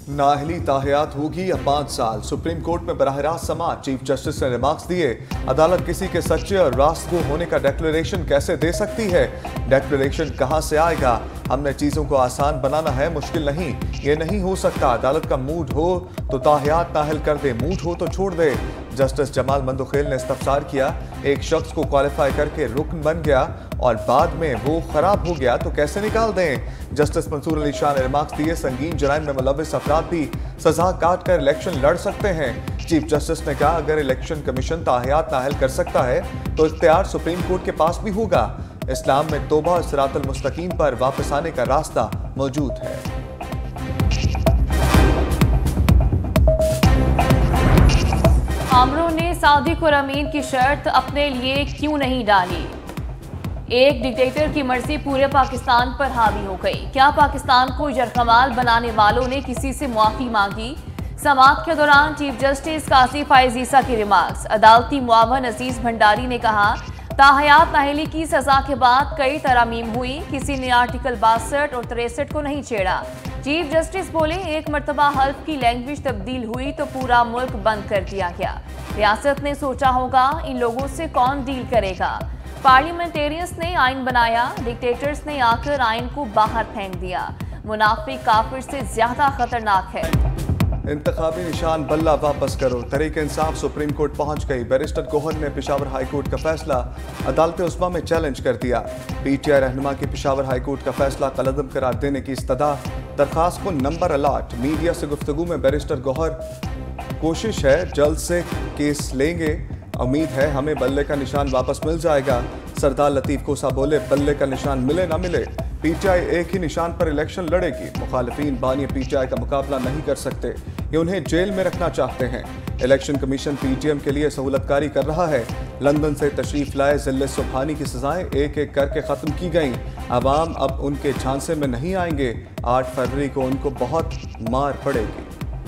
नाअहली ताहयात होगी या 5 साल, सुप्रीम कोर्ट में बराह रास्त समाअत। चीफ जस्टिस ने रिमार्क्स दिए, अदालत किसी के सच्चे और रास्तगो होने का डिक्लेरेशन कैसे दे सकती है? डिक्लेरेशन कहां से आएगा? हमने चीजों को आसान बनाना है, मुश्किल नहीं। ये नहीं हो सकता। अदालत का मूड हो तो ताहयात नाअहल कर दे, मूड हो तो छोड़ दे। जस्टिस जमाल मंदुखेल ने इस्तफसार किया, एक शख्स को क्वालिफाई करके रुकन बन गया और बाद में वो खराब हो गया तो कैसे निकाल दें? जस्टिस मंसूर अली शाह ने रिमार्क्स दिए, संगीन जराइम में मुलव्विस अफराद भी सजा काट कर इलेक्शन लड़ सकते हैं। चीफ जस्टिस ने कहा, अगर इलेक्शन कमीशन ताहयात नाअहल कर सकता है तो इख्तियार सुप्रीम कोर्ट के पास भी होगा। इस्लाम में तौबा और सिरातुल मुस्तकीम पर वापस आने का रास्ता मौजूद है। आमरों ने सादिक और अमीन की शर्त अपने लिए क्यों नहीं डाली? एक डिक्टेटर की मर्जी पूरे पाकिस्तान पर हावी हो गई। क्या पाकिस्तान को यरगमाल बनाने वालों ने किसी से मुआफी मांगी? समाअत के दौरान चीफ जस्टिस काजी फायज ईसा की रिमार्क्स। अदालती मुआवन अजीज भंडारी ने कहा, ताहयात नाअहली की सजा के बाद कई तरमीम हुई, किसी ने आर्टिकल 62 और 63 को नहीं छेड़ा। चीफ जस्टिस बोले, एक मरतबा हल्फ की लैंग्वेज तब्दील हुई तो पूरा मुल्क बंद कर दिया गया। रियासत ने सोचा होगा इन लोगों से कौन डील करेगा। पार्लियामेंटेरियंस ने आइन बनाया, डिक्टेटर्स ने आकर आइन को बाहर फेंक दिया। मुनाफिक काफिर से ज्यादा खतरनाक है। इंतखाबी निशान बल्ला वापस करो, तहरीक इंसाफ सुप्रीम कोर्ट पहुंच गई। बैरिस्टर गौहर ने पेशावर हाई कोर्ट का फैसला अदालत उस्मा में चैलेंज कर दिया। पीटीआई रहनुमा की पेशावर हाई कोर्ट का फैसला कलअदम करार देने की इस्तदा, दरखास्त को नंबर अलाट। मीडिया से गुफ्तगू में बैरिस्टर गौहर, कोशिश है जल्द से केस लेंगे, उम्मीद है हमें बल्ले का निशान वापस मिल जाएगा। सरदार लतीफ कोसा बोले, बल्ले का निशान मिले ना मिले, पीटीआई एक ही निशान पर इलेक्शन लड़ेगी। मुखालिफिन बानी पीटीआई का मुकाबला नहीं कर सकते, ये उन्हें जेल में रखना चाहते हैं। इलेक्शन कमीशन पीटीएम के लिए सहूलतकारी कर रहा है। लंदन से तशरीफ लाए जिले सुबहानी की सजाएं एक एक करके खत्म की गईं। अवाम अब उनके झांसे में नहीं आएंगे। 8 फरवरी को उनको बहुत मार पड़ेगी।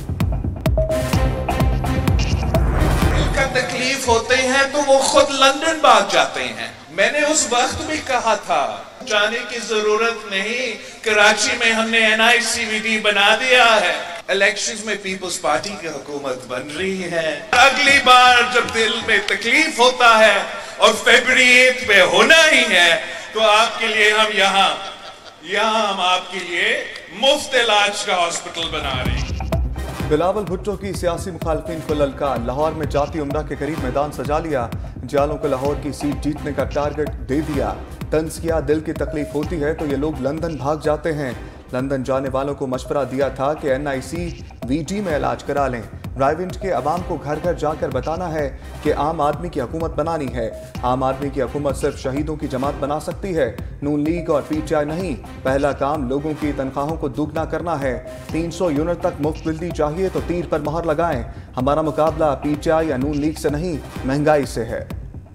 तकलीफ होते हैं तो वो खुद लंदन भाग जाते हैं। मैंने उस वक्त भी कहा था जाने की जरूरत नहीं, कराची में हमने NICVD बना दिया है। इलेक्शंस में पीपल्स पार्टी की हुकूमत बन रही है। अगली बार जब दिल में तकलीफ होता है और फरवरी 8 पे होना ही है तो आपके लिए हम यहाँ हम आपके लिए मुफ्त इलाज का हॉस्पिटल बना रहे हैं। बिलावल भुट्टो की सियासी मुखालफिन को ललकार, लाहौर में जाती उम्रा के करीब मैदान सजा लिया। जालों को लाहौर की सीट जीतने का टारगेट दे दिया। तंज किया, दिल की तकलीफ होती है तो ये लोग लंदन भाग जाते हैं। लंदन जाने वालों को मशवरा दिया था कि NICVD में इलाज करा लें। रायविंड के अवाम को घर घर जाकर बताना है कि आम आदमी की हुकूमत बनानी है। आम आदमी की हुकूमत सिर्फ शहीदों की जमात बना सकती है, नून लीग और पीटीआई नहीं। पहला काम लोगों की तनख्वाहों को दुगना करना है। 300 यूनिट तक मुफ्त बिजली चाहिए तो तीर पर मोहर लगाएं। हमारा मुकाबला पीटीआई या नून लीग से नहीं, महंगाई से है।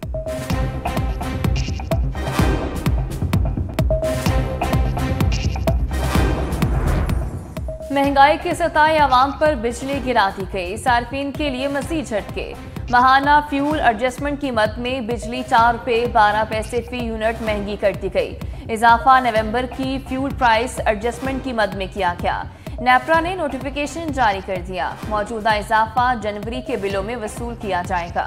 महंगाई के सताए आवाम पर बिजली गिरा दी गई। सार्फिन के लिए मजीद झटके। माहाना फ्यूल एडजस्टमेंट कीमत में बिजली 4 रुपये 12 पैसे फी यूनिट महंगी कर दी गई। इजाफा नवंबर की फ्यूल प्राइस एडजस्टमेंट कीमत में किया गया। नेपरा ने नोटिफिकेशन जारी कर दिया। मौजूदा इजाफा जनवरी के बिलों में वसूल किया जाएगा।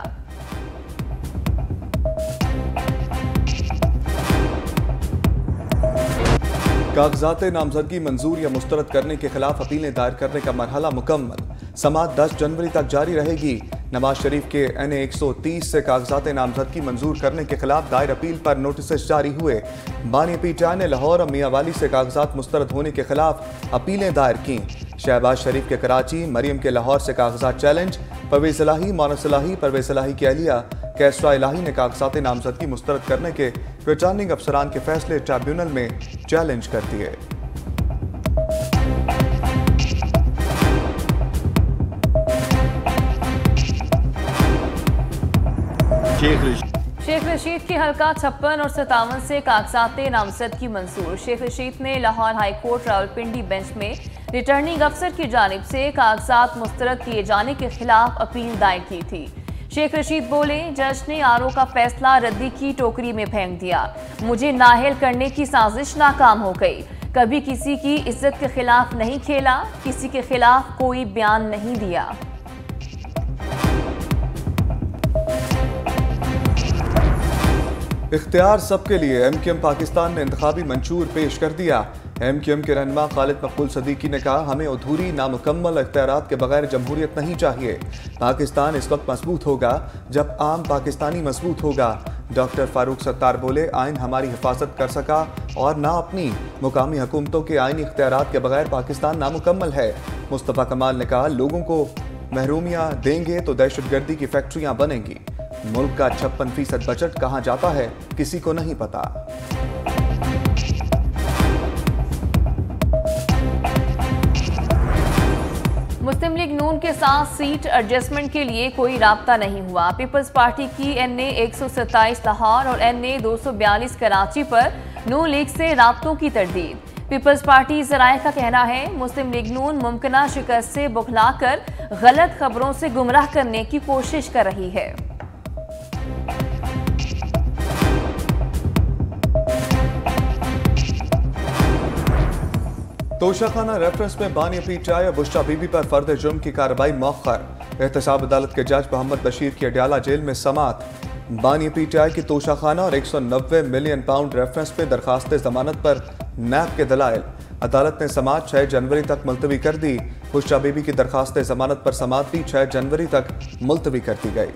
कागजात नामजदगी मंजूर या मुस्तरद करने के खिलाफ अपीलें दायर करने का मरहला मुकम्मल। समाअत 10 जनवरी तक जारी रहेगी। नवाज शरीफ के NA 130 से कागजात नामजदगी मंजूर करने के खिलाफ दायर अपील पर नोटिस जारी हुए। बानी पीटीआई ने लाहौर और मियांवाली से कागजात मुस्तरद होने के खिलाफ अपीलें दायर की। शहबाज शरीफ के कराची, मरियम के लाहौर से कागजात चैलेंज। परवेज इलाही, मोनस इलाही, परवेज इलाही की अहलिया कैसरा इलाही ने कागजात नामजदगी मुस्तरद करने के रिटर्निंग अफसरान के फैसले ट्रिब्यूनल में चैलेंज कर दिए। शेख रशीद की हल्का 56 और 57 से कागजात नामजदगी मंजूर। शेख रशीद ने Lahore high court Rawalpindi bench में रिटर्निंग अफसर की जानिब से कागजात मुस्तरद किए जाने के खिलाफ अपील दायर की थी। शेख रशीद बोले, जज ने आरओ का फैसला रद्दी की टोकरी में फेंक दिया। मुझे नाअहल करने की साजिश नाकाम हो गई। कभी किसी की इज्जत के खिलाफ नहीं खेला, किसी के खिलाफ कोई बयान नहीं दिया। इख्तियार सबके लिए MQM पाकिस्तान ने इंतखाबी मंशूर पेश कर दिया। MQM के रहनुमा खालिद मकबूल सदीकी ने कहा, हमें अधूरी नामुकम्मल इख्तियारात के बगैर जमहूरियत नहीं चाहिए। पाकिस्तान इस वक्त मजबूत होगा जब आम पाकिस्तानी मजबूत होगा। डॉक्टर फारूक सत्तार बोले, आइन हमारी हिफाजत कर सका और ना अपनी मुकामी हुकूमतों के आइनी इख्तियारात के बगैर पाकिस्तान नामुकम्मल है। मुस्तफ़ा कमाल ने कहा, लोगों को महरूमियाँ देंगे तो दहशतगर्दी की फैक्ट्रियाँ बनेंगी। मुल्क का 56% बजट कहां जाता है किसी को नहीं पता। मुस्लिम लीग नून के साथ सीट एडजस्टमेंट के लिए कोई राब्ता नहीं हुआ। पीपल्स पार्टी की NA 127 लाहौर और NA 242 कराची पर नून लीग से राब्तों की तरदीद। पीपल्स पार्टी ज़राए का कहना है, मुस्लिम लीग नून मुमकिना शिकस्त से बुखलाकर गलत खबरों से गुमराह करने की कोशिश कर रही है। तोशाखाना रेफरेंस में बानी PTI और बुशरा बीबी पर फर्द जुर्म की कार्रवाई मौखर। एहतसाब अदालत के जज मोहम्मद बशीर की अडयाला जेल में समात। बानी PTI की तोशाखाना और 190 मिलियन पाउंड रेफरेंस पे दरखास्त जमानत पर नैब के दलाइल। अदालत ने समात 6 जनवरी तक मुलतवी कर दी। बुशरा बीबी की दरखास्त जमानत पर समात भी 6 जनवरी तक मुलतवी कर दी गई।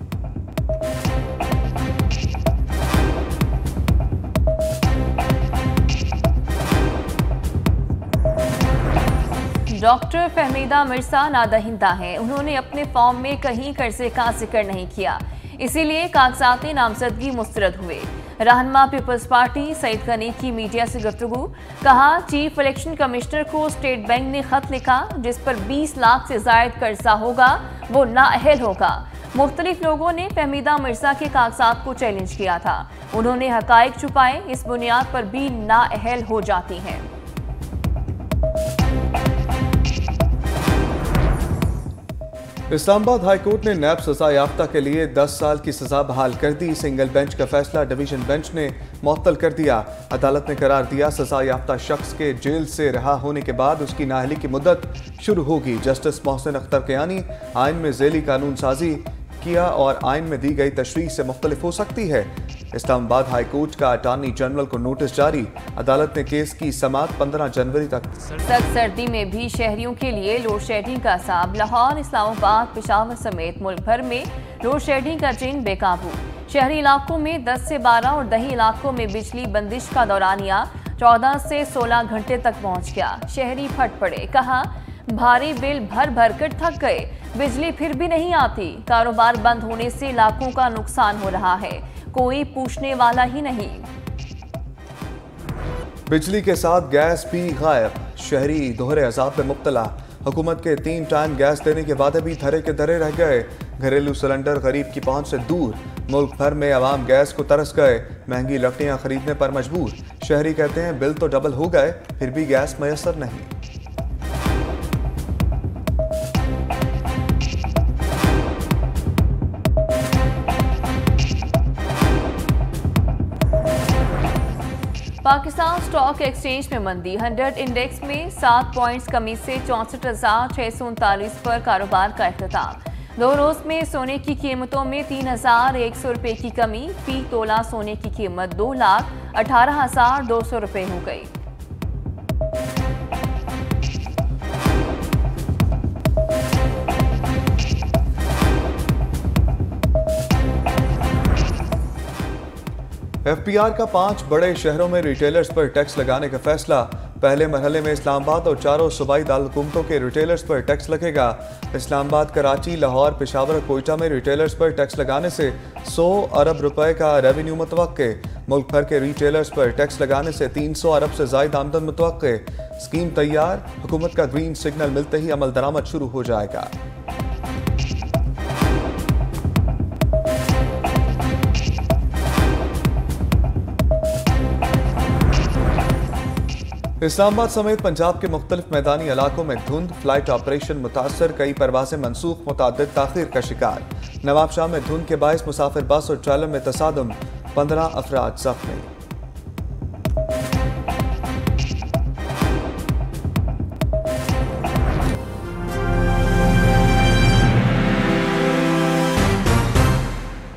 डॉक्टर फहमीदा मिर्जा नादहिंदा हैं। उन्होंने अपने फॉर्म में कहीं कर्जे का जिक्र नहीं किया, इसीलिए कागजाती नामजदगी मुस्तरद हुए। रहनुमा पीपल्स पार्टी सईद गनी की मीडिया से गुफ्तगू, कहा, चीफ इलेक्शन कमिश्नर को स्टेट बैंक ने खत लिखा जिस पर 20 लाख से जायद कर्जा होगा वो नाअहल होगा। मुख्तलिफ लोगों ने फहमीदा मिर्जा के कागजात को चैलेंज किया था। उन्होंने हकायक छुपाए, इस बुनियाद पर भी नाअहल हो जाती हैं। इस्लामाबाद हाई कोर्ट ने नैब सजा याफ्ता के लिए 10 साल की सजा बहाल कर दी। सिंगल बेंच का फैसला डिवीजन बेंच ने मुअत्तल कर दिया। अदालत ने करार दिया, सजा याफ्ता शख्स के जेल से रहा होने के बाद उसकी नाअहली की मुद्दत शुरू होगी। जस्टिस मोहसिन अख्तर कियानी, आइन में झेली कानून साजी किया और आइन में दी गई तशरीह से मुख्तलिफ हो सकती है। इस्लामाबाद हाई कोर्ट का अटॉर्नी जनरल को नोटिस जारी। अदालत ने केस की समाअत 15 जनवरी तक। सख्त सर्दी में भी शहरियों के लिए लोड शेडिंग का असाब। लाहौर, इस्लामाबाद, पेशावर समेत मुल्क भर में लोड शेडिंग का जिन बेकाबू। शहरी इलाकों में 10 से 12 और दही इलाकों में बिजली बंदिश का दौरानिया 14 से 16 घंटे तक पहुँच गया। शहरी फट पड़े, कहा, भारी बिल भर भर कर थक गए, बिजली फिर भी नहीं आती। कारोबार बंद होने से लाखों का नुकसान हो रहा है, कोई पूछने वाला ही नहीं। बिजली के साथ गैस भी गायब। शहरी दोहरे अजाब में मुब्तला। हुकूमत के 3 टाइम गैस देने के वादे भी धरे के धरे रह गए। घरेलू सिलेंडर गरीब की पहुंच से दूर। मुल्क भर में आवाम गैस को तरस गए। महंगी लकड़ियां खरीदने पर मजबूर। शहरी कहते हैं, बिल तो डबल हो गए फिर भी गैस मैसर नहीं। पाकिस्तान स्टॉक एक्सचेंज में मंदी। 100 इंडेक्स में 7 पॉइंट्स कमी से 64,639 पर कारोबार का इख्तिताम। 2 रोज में सोने की कीमतों में 3,100 रुपये की कमी। फी तोला सोने की कीमत 2,18,200 रुपये हो गई। FPR का 5 बड़े शहरों में रिटेलर्स पर टैक्स लगाने का फैसला। पहले मरहले में इस्लामाबाद और 4 सूबाई दारकूमतों के रिटेलर्स पर टैक्स लगेगा। इस्लामाबाद, कराची, लाहौर, पेशावर और कोयटा में रिटेलर्स पर टैक्स लगाने से 100 अरब रुपए का रेवेन्यू मुतवक्के। मुल्क भर के रिटेलर्स पर टैक्स लगाने से 300 अरब से जायद आमदन मुतवक्के। स्कीम तैयार, हुकूमत का ग्रीन सिग्नल मिलते ही अमल दरामद शुरू हो जाएगा। इस्लामाबाद समेत पंजाब के मुख्तलिफ मैदानी इलाकों में धुंध, फ्लाइट ऑपरेशन मुतासर, कई परवाजें मनसूख, मुतादिद ताखीर का शिकार। नवाबशाह में धुंध के बायस मुसाफिर बस और ट्रेलर में तसादुम, 15 अफराद जख्मी।